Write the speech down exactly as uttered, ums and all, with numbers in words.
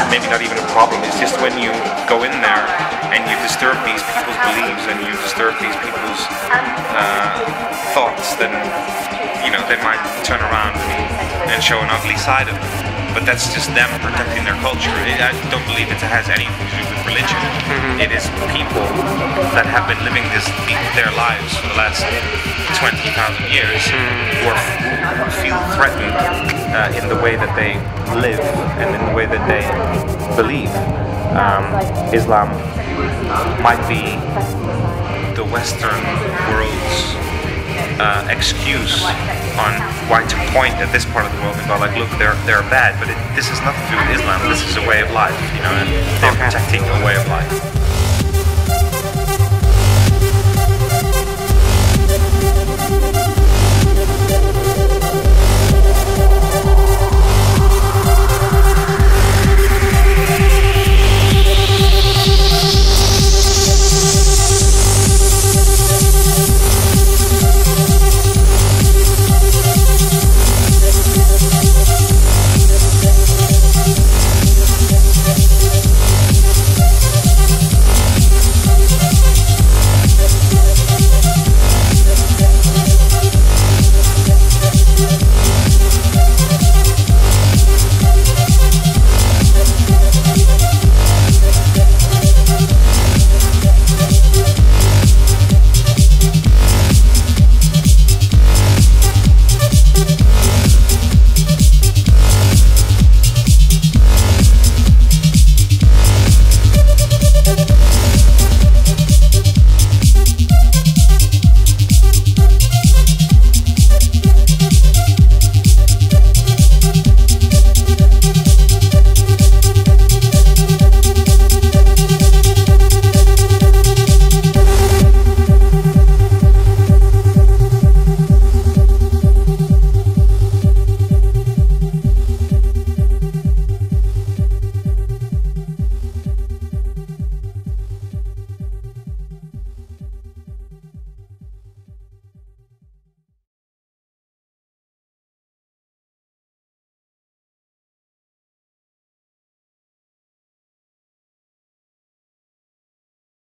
maybe not even a problem. It's just when you go in there and you disturb these people's beliefs and you disturb these people's uh, thoughts, then you know they might turn around and, and show an ugly side of them. But that's just them protecting their culture. I don't believe it has anything to do with religion. Mm-hmm. It is people that have been living this their lives for the last twenty thousand years mm-hmm. who, are, who feel threatened uh, in the way that they live and in the way that they believe. Um, Islam might be the Western world's Uh, excuse on why to point at this part of the world and go like, look, they're they're bad, but it, this has nothing to do with Islam. This is a way of life, you know, and they're protecting a way of life.